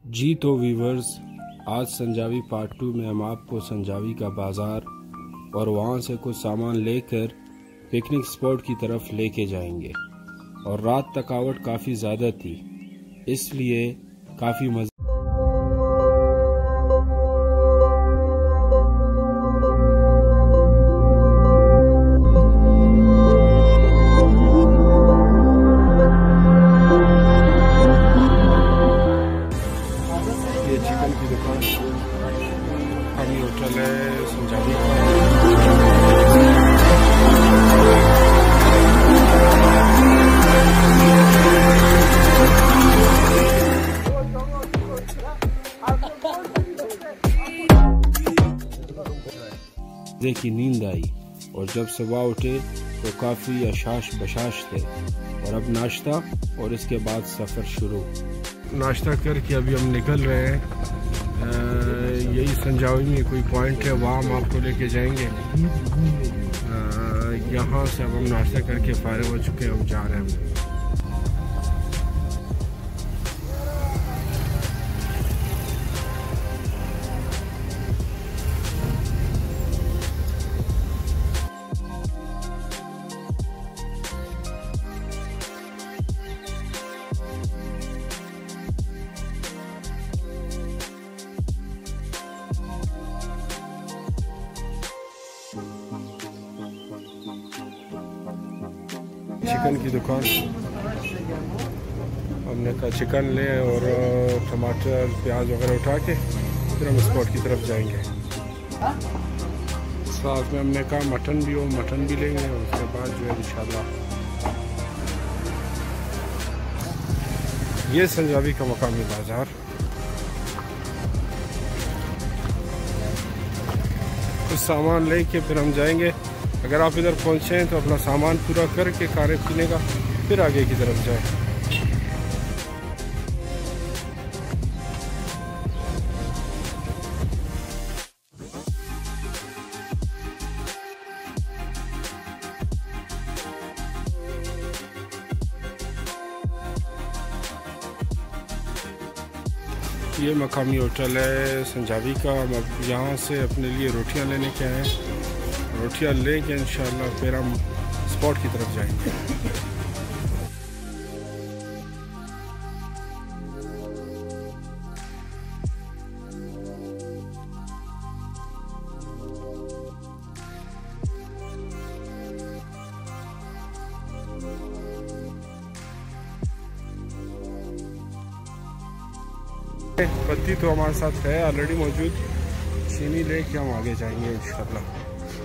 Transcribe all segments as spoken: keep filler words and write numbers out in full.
जी तो वीवर्स, आज Sanjawi part two में हम आपको संजावी का बाज़ार और वहाँ से कुछ सामान लेकर पिकनिक स्पॉट की तरफ लेके जाएंगे। और रात थकावट काफ़ी ज़्यादा थी, इसलिए काफ़ी मज़ा चिकन की दुकान हमी होटल है संजावी का। देखी नींद आई और जब सुबह उठे तो काफ़ी अशाश बशाश थे। और अब नाश्ता और इसके बाद सफ़र शुरू। नाश्ता करके अभी हम निकल रहे हैं। यही संजावी में कोई पॉइंट है, वहाँ हम आपको लेके जाएंगे। यहाँ से अब हम नाश्ता करके फारिग हो चुके हैं, अब जा रहे हैं। चिकन की दुकान, हमने कहा चिकन ले और टमाटर प्याज वगैरह उठा के फिर हम स्पॉट की तरफ जाएंगे। साथ में हमने कहा मटन भी हो, मटन भी लेंगे और उसके बाद जो है इंशाल्लाह। ये संजावी का मकामी बाज़ार। कुछ सामान लेके फिर हम जाएंगे। अगर आप इधर पहुंचे हैं तो अपना सामान पूरा करके खाने पीने का फिर आगे की तरफ जाएं। ये मकामी होटल है संजावी का। हम अब यहाँ से अपने लिए रोटियां लेने के आए हैं। रोटियां लेके इंशाल्लाह फिर हम स्पॉट की तरफ जाएंगे। पत्ती तो हमारे साथ है ऑलरेडी मौजूद, चीनी लेके हम आगे जाएंगे इंशाल्लाह।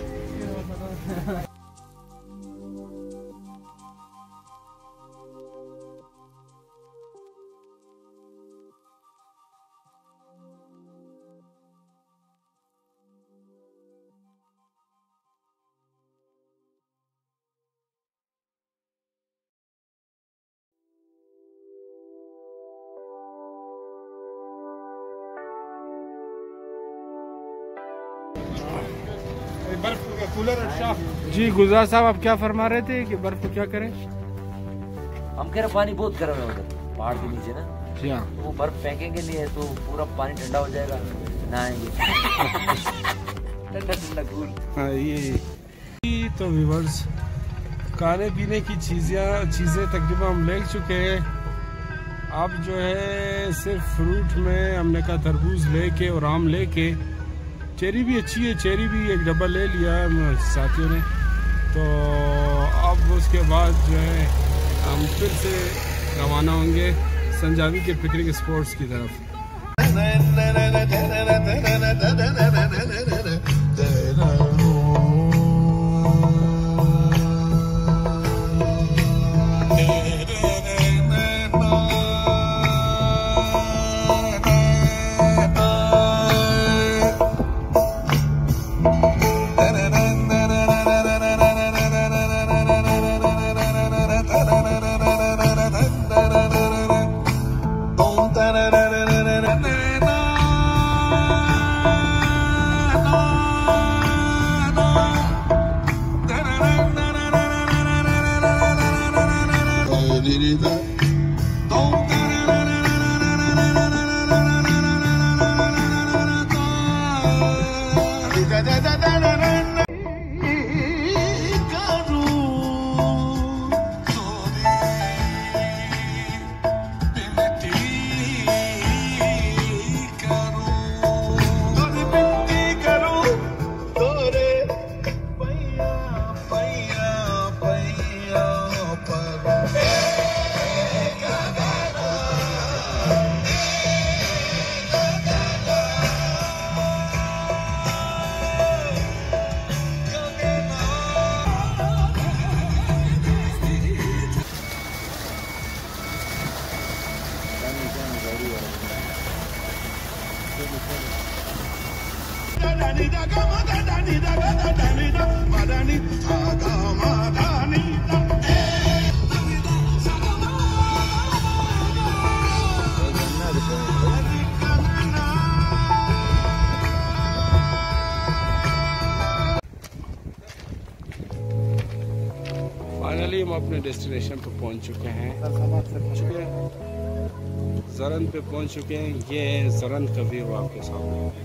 बर्फ कूलर। अच्छा जी गुलजार साहब, आप क्या फरमा रहे थे कि बर्फ को क्या करें? हम कह रहे पानी बहुत गर्म है उधर पहाड़ के नीचे ना। क्या तो वो बर्फ फेंकेंगे नहीं है तो पूरा पानी ठंडा हो जाएगा, नहाएंगे। ठंडा ठंडा कूल। हाँ ये तो व्यूअर्स, खाने पीने की चीज़ें चीज़ें तकरीबन हम ले चुके हैं। अब जो है सिर्फ फ्रूट में हमने कहा तरबूज लेके और आम लेके, चेरी भी अच्छी है, चेरी भी एक डब्बा ले लिया है साथियों ने। तो अब उसके बाद जो है हम फिर से रवाना होंगे संजावी के पिकनिक स्पॉट्स की तरफ। फाइनली हम अपने डेस्टिनेशन पर पहुंच चुके हैं। जरन पे पहुंच चुके हैं। ये जरन का व्यू आपके सामने।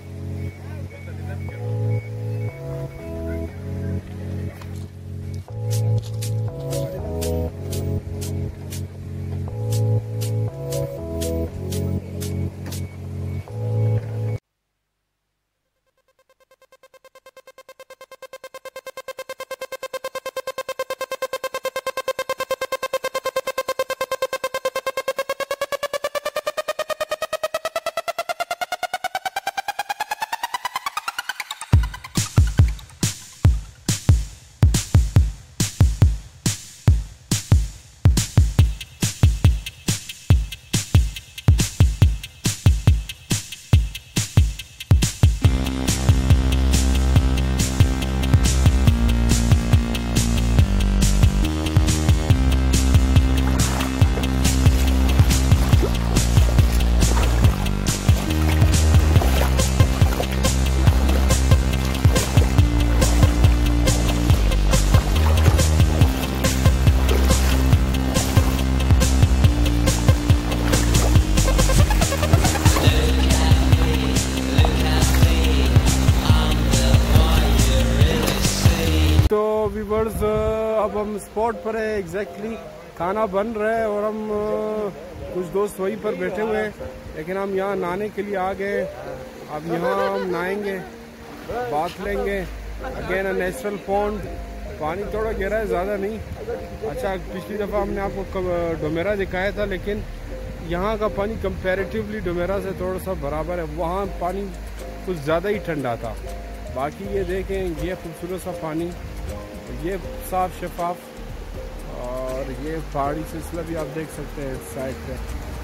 व्यूवर्स अब हम स्पॉट पर है। एग्जैक्टली खाना बन रहा है और हम कुछ दोस्त वहीं पर बैठे हुए हैं, लेकिन हम यहाँ नहाने के लिए आ गए। अब यहाँ हम नहाएंगे, बात लेंगे। अगेन अ नेचुरल पॉन्ड, पानी थोड़ा गहरा है, ज़्यादा नहीं। अच्छा, पिछली दफ़ा हमने आपको डोमेरा दिखाया था, लेकिन यहाँ का पानी कंपैरेटिवली डोमेरा से थोड़ा सा बराबर है। वहाँ पानी कुछ ज़्यादा ही ठंडा था। बाकी ये देखें, ये खूबसूरत सा पानी, ये साफ शफाफ, और ये पहाड़ी सिलसिला भी आप देख सकते हैं साइड पे।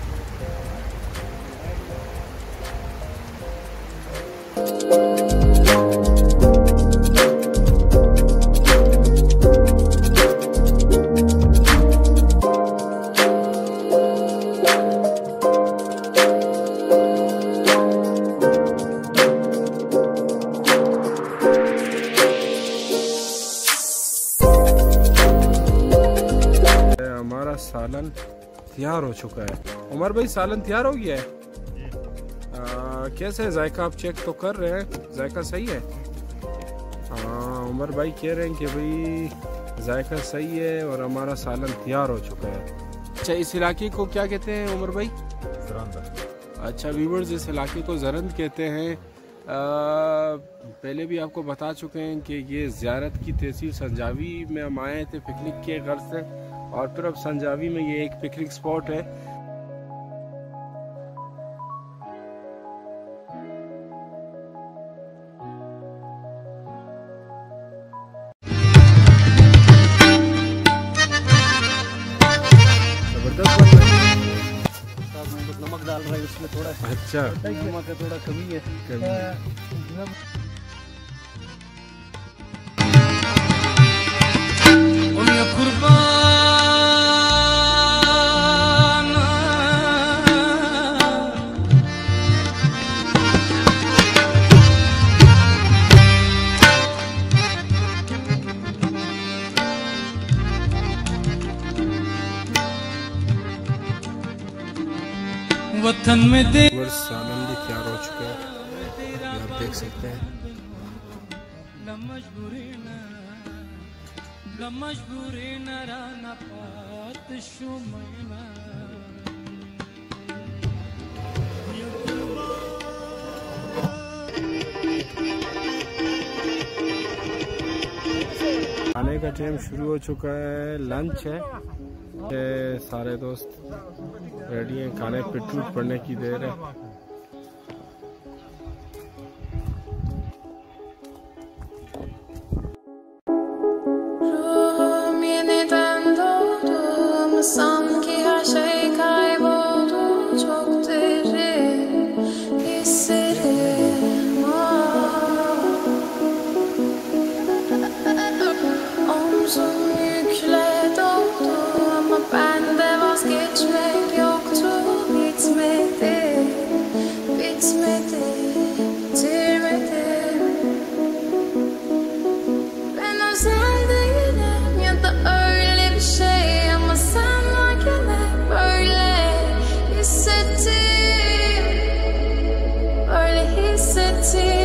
सालन तैयार हो चुका है। उमर भाई, सालन तैयार हो गया है। आ, कैसे है जायका? आप चेक तो कर रहे हैं, जायका सही है? हाँ, उमर भाई कह रहे हैं कि भाई जायका सही है और हमारा सालन तैयार हो चुका है। अच्छा, इस इलाके को क्या कहते हैं उमर भाई? जरंद। अच्छा व्यूवर्स, इस इलाके को जरंद कहते हैं। आ, पहले भी आपको बता चुके हैं कि ये ज़ियारत की तहसील संजावी में हम आए थे पिकनिक के गर्ज से, और फिर अब संजावी में ये एक पिकनिक स्पॉट है। जबरदस्त बन रहा है। नमक डाल रहा है उसमें थोड़ा। अच्छा, नमक का थोड़ा कमी है। कमी है। वतन में दे सालन भी तैयार हो चुका है, आप देख सकते हैं। खाने का टाइम शुरू हो चुका है, लंच है। ये सारे दोस्त रेडी हैं, खाने पे टूट पड़ने की देर है। Sanki her şey kayboldu, çok derin hissettim. see